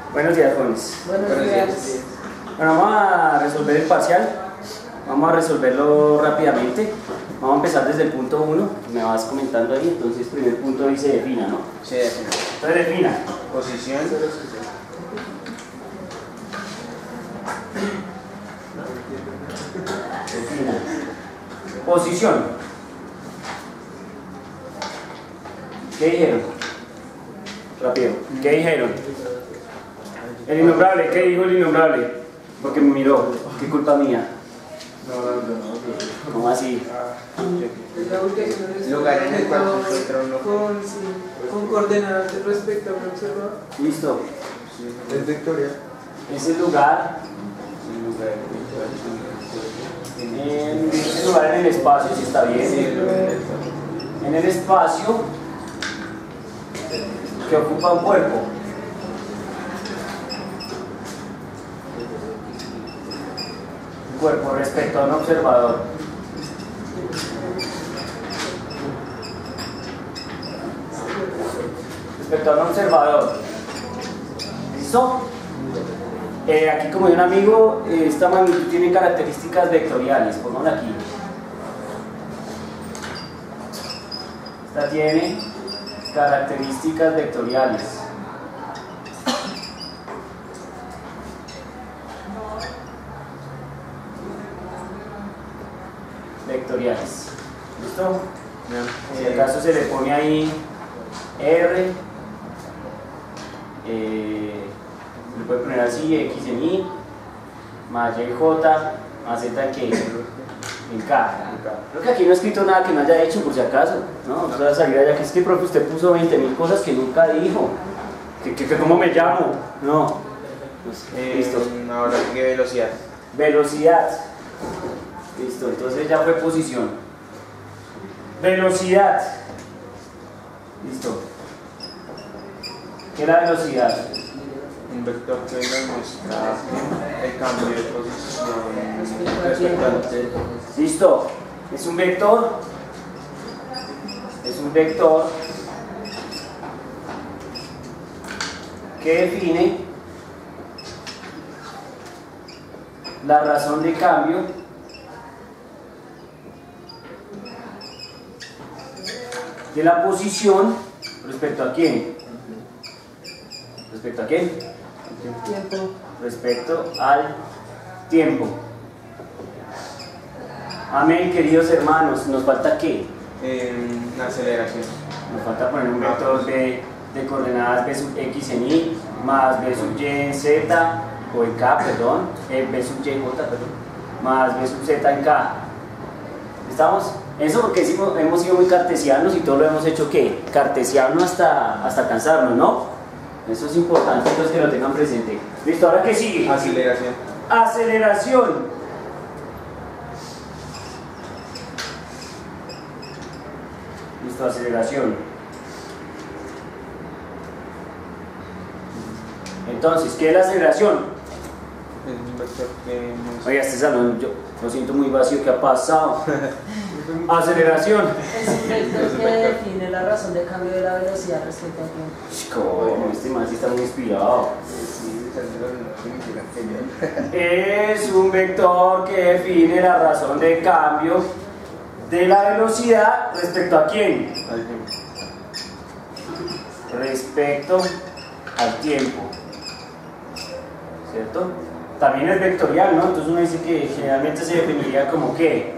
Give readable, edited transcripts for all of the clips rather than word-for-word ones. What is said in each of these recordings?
Buenos días, jóvenes. Buenos días. Bueno, vamos a resolver el parcial. Vamos a resolverlo rápidamente. Vamos a empezar desde el punto 1. Me vas comentando ahí. Entonces, primer punto dice defina, ¿no? Sí, defina. Entonces, defina. Posición. Defina. Posición. ¿Qué dijeron? Rápido. ¿Qué dijeron? El innombrable. ¿Qué dijo el innombrable? Porque me miró. ¿Qué culpa mía? ¿Cómo así? Lugar en el cual se encuentra un objeto. Con coordenadas respecto a un observador. Listo. Es vectorial. Ese lugar. Ese lugar en el espacio, si está bien. En el espacio que ocupa un cuerpo. Un cuerpo respecto a un observador. Respecto a un observador. ¿Listo? Aquí, como de un amigo, esta magnitud tiene características vectoriales. Pongámosla aquí. Esta tiene características vectoriales. Vectoriales. ¿Listo? Si acaso se le pone ahí R, se le puede poner así, X en Y, más Y en J, más Z en K. En K. Creo que aquí no he escrito nada que no haya hecho, por si acaso. No, no va a salir allá. Que es que, profe, usted puso 20.000 cosas que nunca dijo. ¿Cómo me llamo? No. Pues, listo. Ahora, ¿qué velocidad? Velocidad. Listo, entonces ya fue posición. Velocidad. Listo. ¿Qué es la velocidad? Un vector que nos muestra el cambio de posición respecto al tiempo. Listo. Es un vector. Es un vector que define la razón de cambio de la posición respecto a quién. ¿Respecto a quién? Tiempo. Respecto al tiempo. Amén, queridos hermanos. ¿Nos falta qué? La aceleración. Nos falta poner un vector de coordenadas b sub x en y más b sub y en z, o en k, perdón, b sub y en j, perdón, más b sub z en k. ¿Estamos? Eso porque hemos sido muy cartesianos y todo lo hemos hecho ¿qué? Cartesiano hasta cansarnos, ¿no? Eso es importante, entonces que lo tengan presente. ¿Listo? ¿Ahora qué sigue? Aceleración. Aceleración. Listo, aceleración. Entonces, ¿qué es la aceleración? Es un vector que nos... Oiga, este salón, yo lo siento muy vacío, ¿qué ha pasado? Aceleración. Es un vector que define la razón de cambio de la velocidad respecto al tiempo. Coño, este man sí está muy inspirado. Es un vector que define la razón de cambio de la velocidad respecto a quién? Al tiempo. Respecto al tiempo. ¿Cierto? También es vectorial, ¿no? Entonces uno dice que generalmente se definiría como ¿qué?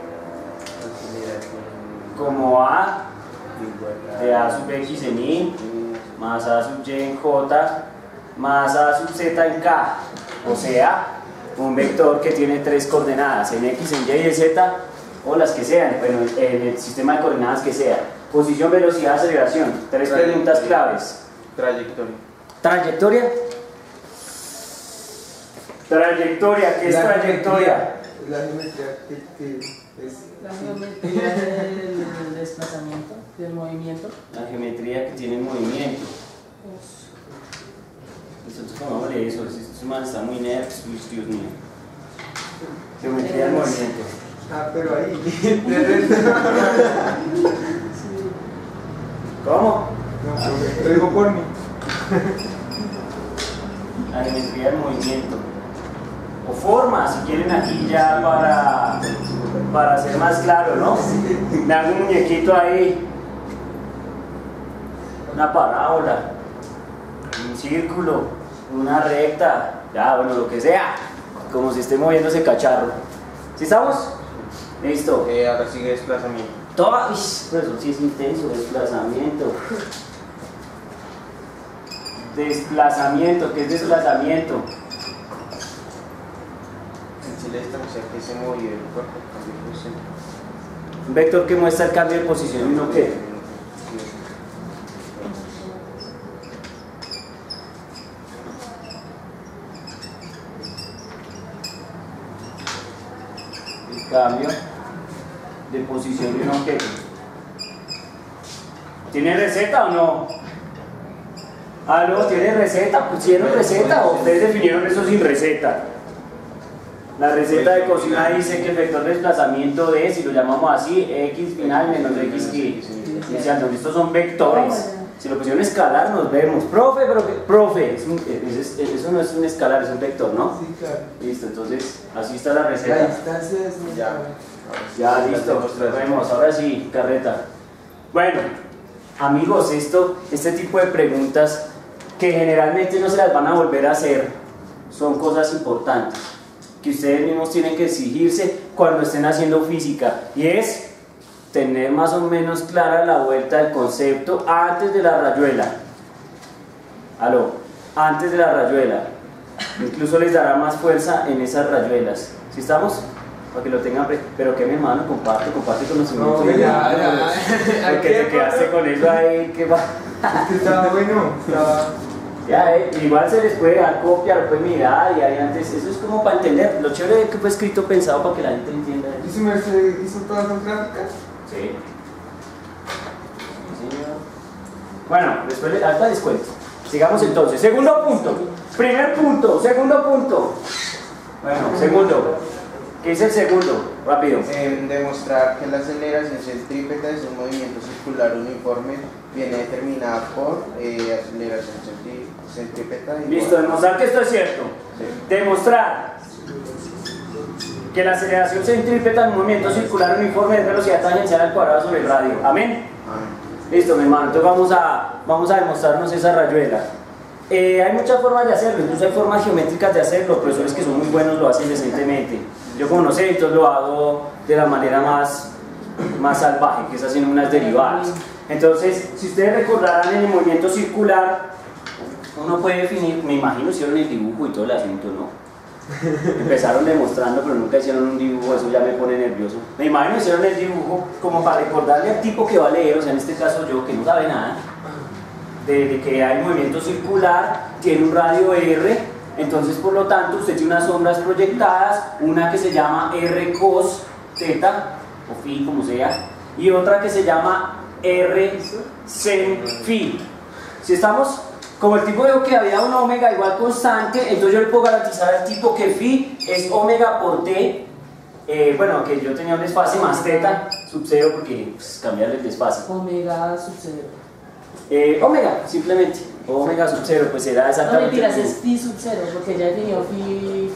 Como A de A sub X en Y más A sub Y en J más A sub Z en K. O sea, un vector que tiene tres coordenadas, en X, en Y y en Z, o las que sean, bueno, en el sistema de coordenadas que sea. Posición, velocidad, aceleración. Tres preguntas claves. Trayectoria. Trayectoria. Trayectoria, ¿qué es trayectoria? La geometría que es La geometría del desplazamiento, del movimiento. La geometría que tiene movimiento. Nosotros pongámosle eso, estos manes están muy nerds, Dios mío. Geometría del movimiento. pero ahí. ¿Cómo? No, lo digo por mí. la geometría del movimiento. O formas, si quieren aquí ya para ser más claro, ¿no? Me hago un muñequito ahí, una parábola, un círculo, una recta, ya, bueno, lo que sea, como si esté moviendo ese cacharro. ¿Sí estamos? Listo. Ahora sigue desplazamiento. Toma, eso sí es intenso, desplazamiento. Desplazamiento, ¿qué es desplazamiento? En Chile esta mujer que se movió el cuerpo, cambió de posición. Un vector que muestra el cambio de posición y un objeto. El cambio de posición de un objeto. ¿Tiene receta o no? ¿Aló? ¿Tiene receta? ¿Pusieron receta o ustedes definieron eso sin receta? La receta de cocina dice que el vector de desplazamiento de, si lo llamamos así, x final menos x inicial. Estos son vectores. Si lo pusieron escalar, nos vemos. Profe, pero profe, eso no es un escalar, es un vector, ¿no? Sí, claro. Listo, entonces así está la La receta. distancia es muy Ya. Ya, listo, nos vemos. Ahora sí, carreta. Bueno, amigos, este tipo de preguntas que generalmente no se las van a volver a hacer son cosas importantes que ustedes mismos tienen que exigirse cuando estén haciendo física, y es tener más o menos clara la vuelta del concepto antes de la rayuela. Aló, antes de la rayuela. Incluso les dará más fuerza en esas rayuelas. ¿Sí estamos? Para que lo tengan, pero que mi hermano, comparte conocimiento. No, ya. Porque te quedaste con eso ahí, que va. Es que estaba bueno, estaba... Ya, igual se les puede dar copia, lo pueden mirar y ahí antes, eso es como para entender. Lo chévere es que fue escrito pensado para que la gente entienda ¿Y eso. su merced hizo todas las gráficas? Sí. Sí, señor. Bueno, después ahorita les cuento. Sigamos entonces. Segundo punto. Primer punto, segundo punto. Bueno, segundo. ¿Qué es el segundo? Rápido. Demostrar que la aceleración centrípeta es un movimiento circular uniforme viene determinada por aceleración centrípeta. Listo, demostrar que esto es cierto. Sí. Demostrar que la aceleración centrípeta en un movimiento circular uniforme es velocidad tangencial al cuadrado sobre el radio. Amén. Listo, mi hermano. Entonces vamos a demostrarnos esa rayuela. Hay muchas formas de hacerlo, incluso hay formas geométricas de hacerlo. Profesores que son muy buenos lo hacen decentemente. Yo como no sé, entonces lo hago de la manera más salvaje, que es haciendo unas derivadas. Entonces, si ustedes recordarán en el movimiento circular, uno puede definir, me imagino hicieron el dibujo y todo el asunto, ¿no? Empezaron demostrando, pero nunca hicieron un dibujo, eso ya me pone nervioso. Me imagino hicieron el dibujo como para recordarle al tipo que va a leer, o sea, en este caso yo, que no sabe nada, de que hay movimiento circular, tiene un radio R. Entonces, por lo tanto, usted tiene unas sombras proyectadas, una que se llama R cos teta, o phi, como sea, y otra que se llama R sen phi. Si estamos, como el tipo dijo que había un omega igual constante, entonces yo le puedo garantizar al tipo que phi es omega por t, bueno, que yo tenía un desfase más teta sub 0, porque pues, cambiarle el desfase. Omega sub 0. Omega, simplemente. Omega sub 0, pues será No exactamente. mentiras, es phi sub 0, porque ya definió phi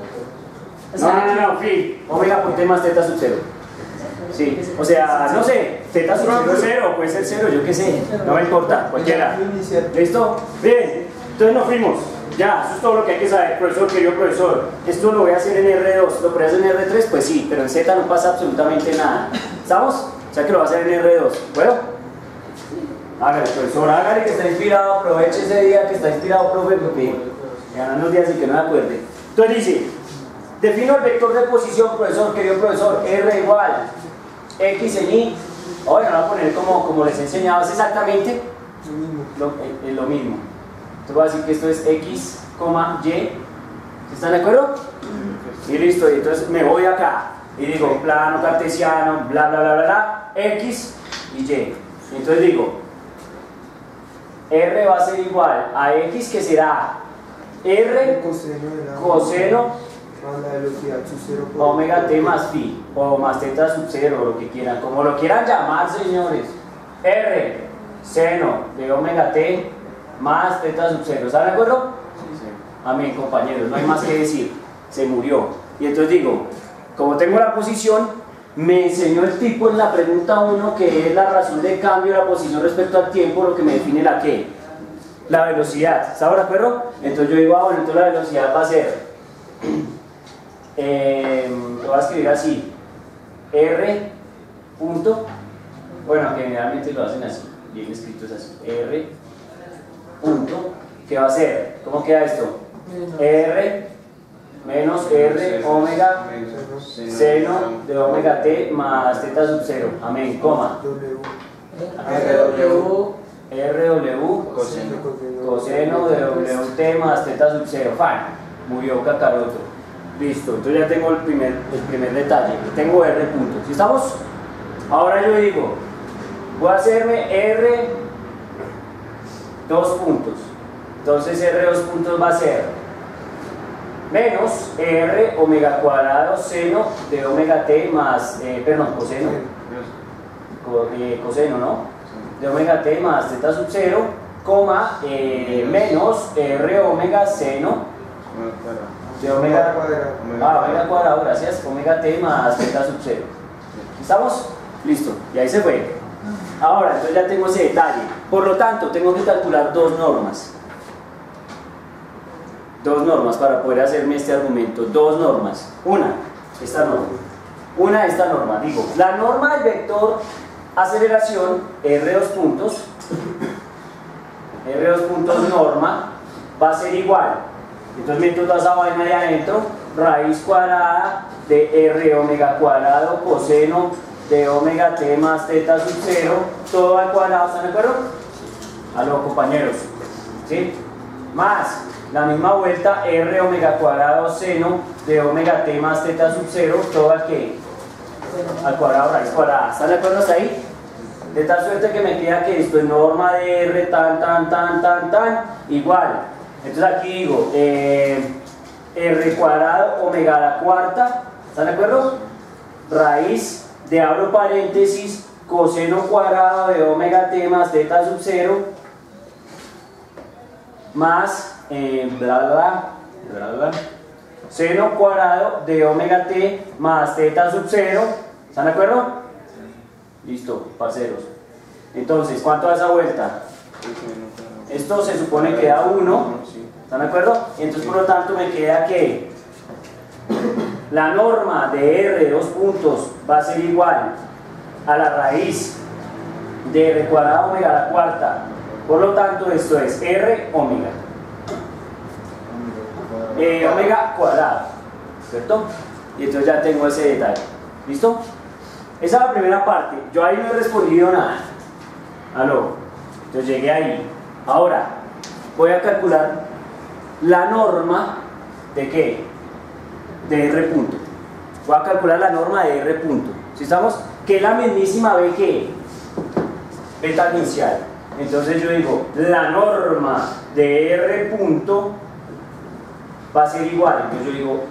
No, phi. Omega por t más teta sub 0. Sí, o sea, no sé, teta sub 0 es 0, puede ser 0, yo qué sé, no me importa, cualquiera. ¿Listo? Bien, entonces nos fuimos. Ya, eso es todo lo que hay que saber, profesor, querido profesor. Esto lo voy a hacer en R2, ¿lo podría hacer en R3? Pues sí, pero en Z no pasa absolutamente nada. ¿Estamos? O sea que lo va a hacer en R2. ¿Bueno? Hágale, profesor, hágale que está inspirado, aproveche ese día que está inspirado, profe, porque ganan los días y que no me acuerde. Entonces dice, defino el vector de posición, profesor, querido profesor, R igual X en Y. Ahora lo voy a poner como les he enseñado, es exactamente lo mismo. Entonces voy a decir que esto es X, Y. ¿Están de acuerdo? Y listo, y entonces me voy acá y digo plano cartesiano, bla bla bla bla bla, X y Y. Y entonces digo, R va a ser igual a X, que será R coseno más la velocidad sub 0 por omega t más phi, o más teta sub 0, o lo que quieran, como lo quieran llamar, señores. R seno de omega t más teta sub 0, ¿están de acuerdo? Sí. Amén, compañeros, no hay más que decir, se murió. Y entonces digo, como tengo la posición, me enseñó el tipo en la pregunta 1 que es la razón de cambio de la posición respecto al tiempo, lo que me define la ¿qué? La velocidad. ¿Está de acuerdo? Entonces yo digo, bueno, entonces la velocidad va a ser, lo voy a escribir así, R punto, bueno, generalmente lo hacen así, bien escrito es así, R punto, ¿qué va a ser? ¿Cómo queda esto? R menos R omega seno de omega t más teta sub 0, amén, coma, RW coseno de WT más teta sub 0, fan, murió cacaroto, listo, entonces ya tengo el primer detalle, tengo R punto, ¿sí estamos? Ahora yo digo, voy a hacerme R 2 puntos, entonces R 2 puntos va a ser menos R omega cuadrado seno de omega t más, coseno, coseno, ¿no? De omega t más teta sub 0, coma, menos R omega seno de omega cuadrado, gracias, omega t más teta sub 0. ¿Estamos? Listo, y ahí se fue. Ahora, entonces ya tengo ese detalle. Por lo tanto, tengo que calcular dos normas para poder hacerme este argumento. Dos normas. Esta norma. Digo, la norma del vector aceleración, R2 puntos, norma, va a ser igual. Entonces meto toda esa vaina ahí adentro, raíz cuadrada de R omega cuadrado coseno de omega t más teta sub 0, todo al cuadrado, ¿están de acuerdo? Aló, compañeros, ¿sí? Más la misma vuelta R omega cuadrado seno de omega t más teta sub 0, todo al que al cuadrado, raíz cuadrada, ¿están de acuerdo hasta ahí? De tal suerte que me queda que esto es norma de R tan, igual. Entonces aquí digo, R cuadrado omega a la cuarta, ¿están de acuerdo? Raíz de, abro paréntesis, coseno cuadrado de omega t más teta sub 0, más, seno cuadrado de omega t más teta sub 0, ¿están de acuerdo? Listo, parceros. Entonces, ¿cuánto da esa vuelta? Esto se supone que da 1, ¿están de acuerdo? Entonces, por lo tanto, me queda que la norma de R 2 puntos va a ser igual a la raíz de R cuadrado omega a la cuarta. Por lo tanto, esto es R omega. Omega cuadrado, ¿cierto? Y entonces ya tengo ese detalle. ¿Listo? Esa es la primera parte. Yo ahí no he respondido nada. Aló. Entonces llegué ahí. Ahora, voy a calcular la norma de ¿qué? De R punto. Voy a calcular la norma de R punto. ¿Sí estamos? Que es la mismísima B que B tangencial. Entonces yo digo, la norma de R punto va a ser igual. Entonces yo digo,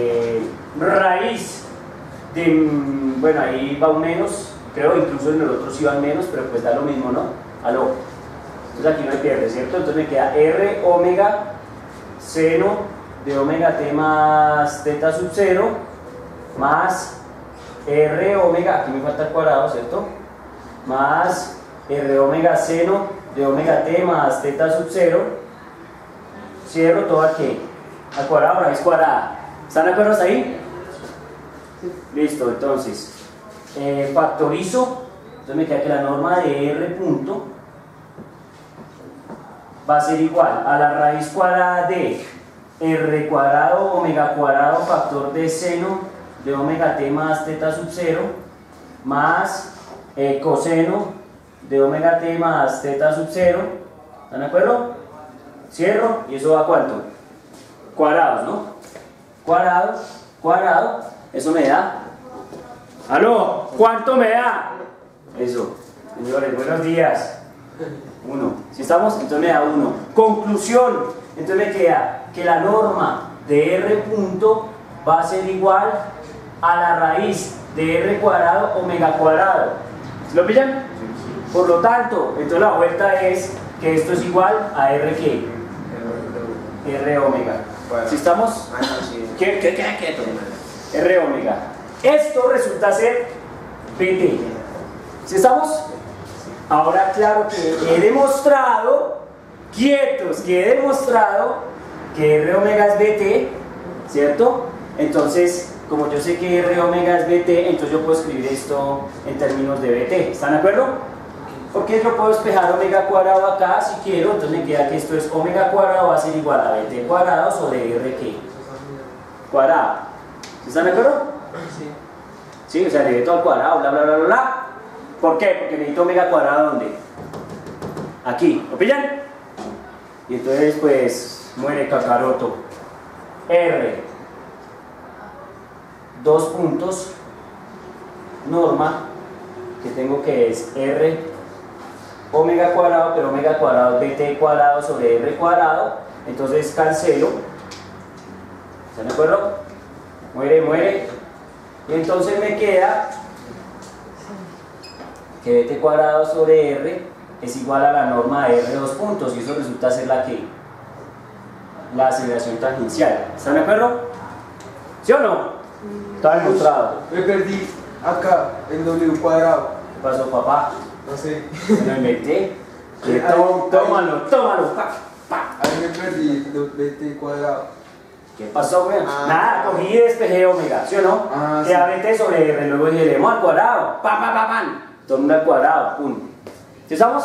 raíz de, bueno, ahí va un menos, creo, incluso en el otro sí va menos, pero pues da lo mismo, ¿no? Aló. Entonces aquí no hay pierde, ¿cierto? Entonces me queda R omega seno de omega t más teta sub 0 más R omega, aquí me falta el cuadrado, ¿cierto? Más R omega seno de omega t más teta sub 0, cierro todo aquí, al cuadrado, raíz cuadrada. ¿Están de acuerdo hasta ahí? Listo, entonces factorizo, entonces me queda que la norma de R punto va a ser igual a la raíz cuadrada de R cuadrado omega cuadrado factor de seno de omega t más teta sub 0 más coseno de omega t más teta sub 0, ¿están de acuerdo? Cierro y eso va a ¿cuánto? Cuadrados, ¿no? Cuadrado, eso me da. ¿Aló? ¿Cuánto me da? Eso, señores, buenos días. 1, ¿sí estamos? Entonces me da 1. Conclusión, entonces me queda que la norma de R punto va a ser igual a la raíz de R cuadrado omega cuadrado. ¿Lo pillan? Por lo tanto, entonces la vuelta es que esto es igual a R ¿qué? R omega. Bueno. ¿Sí estamos? Ah, no, sí. Quieto. R omega. Esto resulta ser BT. ¿Sí estamos? Ahora, claro que he demostrado, quietos, que he demostrado que R omega es BT, ¿cierto? Entonces, como yo sé que R omega es BT, entonces yo puedo escribir esto en términos de BT. ¿Están de acuerdo? Porque yo puedo despejar omega cuadrado acá si quiero, entonces me queda que esto es omega cuadrado va a ser igual a BT cuadrado sobre R ¿qué? Cuadrado. ¿Sí están de acuerdo? Sí. Sí, o sea, le todo al cuadrado, bla, bla, bla, bla, bla. ¿Por qué? Porque necesito omega cuadrado, ¿dónde? Aquí, ¿lo pillan? Y entonces, pues, muere Kakaroto. R. 2 puntos. Norma, que tengo que es R omega cuadrado, pero omega cuadrado es BT cuadrado sobre R cuadrado. Entonces, cancelo. ¿Están de acuerdo? Muere. Y entonces me queda que BT cuadrado sobre R es igual a la norma de R 2 puntos, y eso resulta ser la aceleración tangencial. ¿Están de acuerdo? ¿Sí o no? Está demostrado. Me perdí acá el W cuadrado. ¿Qué pasó, papá? No sé. Me lo inventé. Tómalo. Ahí me perdí el BT cuadrado. ¿Qué pasó, güey? Nada, cogí y despejé omega, ¿sí o no? Ah, que BT sobre R, luego elevamos al cuadrado. ¡Pam! Todo al cuadrado, pum. ¿Sí estamos?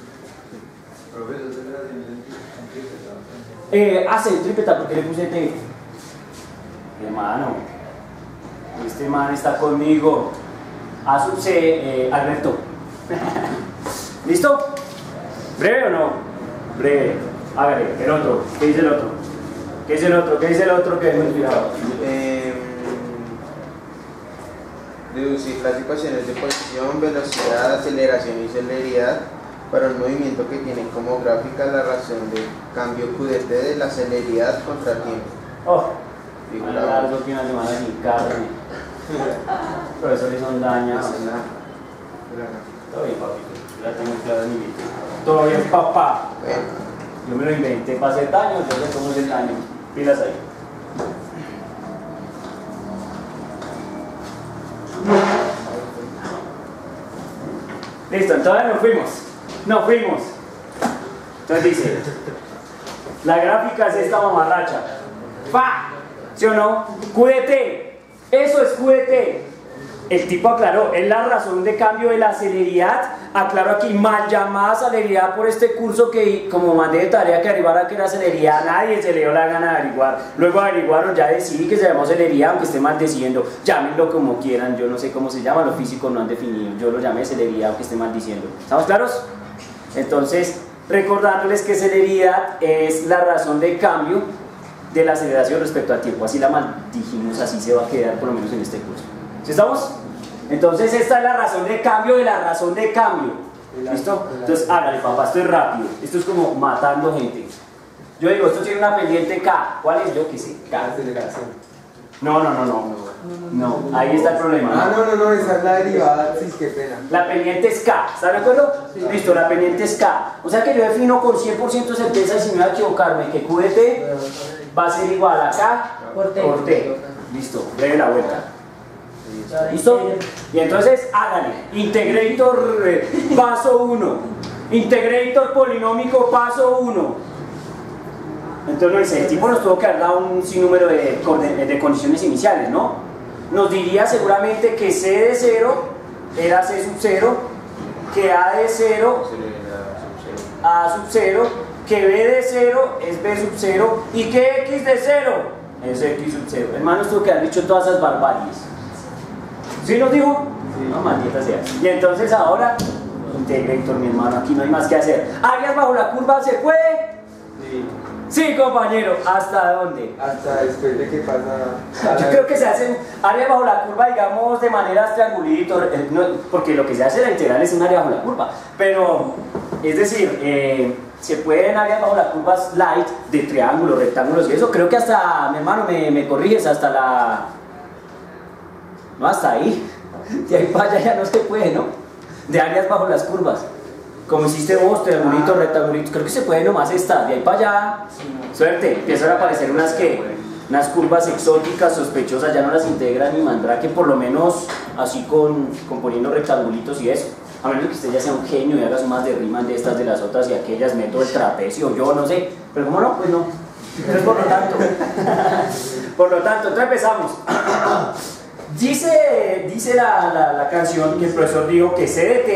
Centrípeta, ¿por qué le puse T? Hermano, este man está conmigo. A sub C, Alberto. ¿Listo? ¿Breve o no? Breve. Hágale, el otro. ¿Qué dice el otro? ¿Qué dice el otro que es muy inspirado? Deducir las ecuaciones de posición, velocidad, aceleración y celeridad para un movimiento que tiene como gráfica la razón de cambio QDT de la celeridad contra tiempo. Oh, van a dar 2 días de semana sin carne. Profesores son dañas. Todo bien, papi. Ya tengo claro en mi vida. Todo bien, papá. Yo me lo inventé para hacer daño, yo sé cómo es el daño. Pilas ahí. Listo, entonces nos fuimos. Entonces dice, la gráfica es esta mamarracha. ¡Pa! ¿Sí o no? QDT, eso es QDT. El tipo aclaró, es la razón de cambio de la celeridad. Aclaro aquí, mal llamada celeridad por este curso que como mandé de tarea que averiguara que era celeridad, nadie se le dio la gana de averiguar. Luego averiguaron, ya decidí que se llamó celeridad, aunque esté mal diciendo. Llámenlo como quieran, yo no sé cómo se llama, los físicos no han definido. Yo lo llamé celeridad, aunque esté mal diciendo. ¿Estamos claros? Entonces, recordándoles que celeridad es la razón de cambio de la aceleración respecto al tiempo. Así la maldijimos, así se va a quedar por lo menos en este curso. ¿Sí estamos? Entonces esta es la razón de cambio de la razón de cambio. ¿Listo? Entonces hágale, papá, esto es rápido. Esto es como matando gente. Yo digo, esto tiene una pendiente K. ¿Cuál es? Yo qué sé. K. Aceleración. No, ahí está el problema. No, esa es la derivada, sí, qué pena. La pendiente es K, ¿están de acuerdo? Sí. Listo, la pendiente es K. O sea que yo defino con 100% de certeza, y si me voy a equivocarme, que QDT va a ser igual a K por T. Listo, breve la vuelta. ¿Listo? Y entonces háganle. Integrator paso 1. Integrator polinómico paso 1. Entonces no dice, el tipo nos tuvo que haber dado un sinnúmero de condiciones iniciales, ¿no? Nos diría seguramente que C de 0 era C sub 0, que A de 0, A sub 0, que B de 0 es B sub 0 y que X de 0 es X sub 0. Hermano, nos tuvo que haber dicho todas esas barbaries. ¿Sí nos dijo? Sí. No, maldita sea. Y entonces ahora, integrator, mi hermano, aquí no hay más que hacer. ¿Áreas bajo la curva se puede? Sí. Sí, compañero. ¿Hasta dónde? Hasta después de que pasa. Yo creo que se hacen áreas bajo la curva, digamos, de maneras triangulitos, porque lo que se hace en la integral es un área bajo la curva. Pero, es decir, se pueden áreas bajo la curva light de triángulos, rectángulos y eso. Creo que hasta, mi hermano, me corriges, hasta la... No, hasta ahí. De ahí para allá ya no se puede, ¿no? De áreas bajo las curvas. como hiciste vos, triangulitos, rectangulitos, creo que se puede nomás estar, de ahí para allá, suerte, empiezan a aparecer unas curvas exóticas, sospechosas, ya no las integra ni Mandrake, por lo menos así poniendo rectangulitos y eso. A menos que usted ya sea un genio y haga más de Riemann de estas, de las otras y aquellas, método el trapecio, yo no sé, pero como no, pues no. Entonces por lo tanto, entonces empezamos. Dice la canción que el profesor dijo que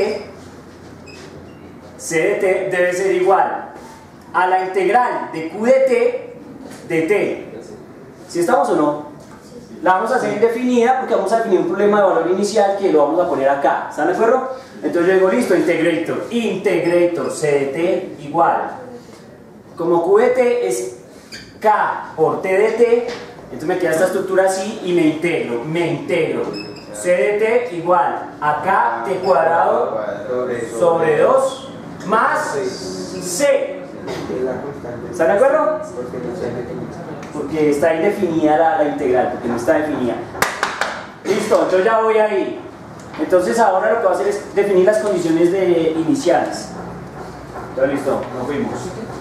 CDT debe ser igual a la integral de Q de T. ¿Sí estamos o no? La vamos a hacer indefinida porque vamos a definir un problema de valor inicial que lo vamos a poner acá. ¿Están de acuerdo? Entonces yo digo, listo, integrator CDT igual. Como Q de T es K por T de T, entonces me queda esta estructura así y me integro. CDT igual a K T cuadrado sobre 2 más C. ¿Están de acuerdo? Porque está indefinida la integral, porque no está definida. Listo, yo ya voy ahí. Entonces ahora lo que voy a hacer es definir las condiciones iniciales. Entonces listo, nos fuimos.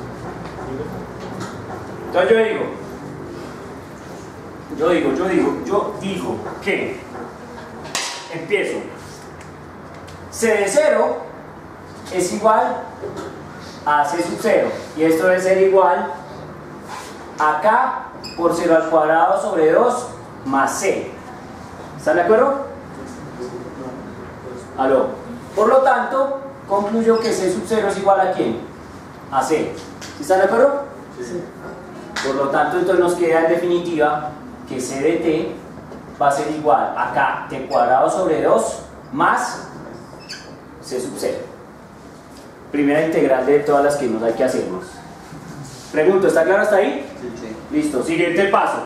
Entonces yo digo que empiezo. C de 0 es igual a C sub 0 y esto debe ser igual a K por 0 al cuadrado sobre 2 más C. ¿Están de acuerdo? ¿Aló? Por lo tanto, concluyo que C sub 0 es igual a ¿quién? A C. ¿Sí están de acuerdo? Sí. Por lo tanto, entonces nos queda en definitiva que C de T va a ser igual a K T cuadrado sobre 2 más C sub 0. Primera integral de todas las que nos hay que hacernos. Pregunto, ¿está claro hasta ahí? Sí. Listo, siguiente paso.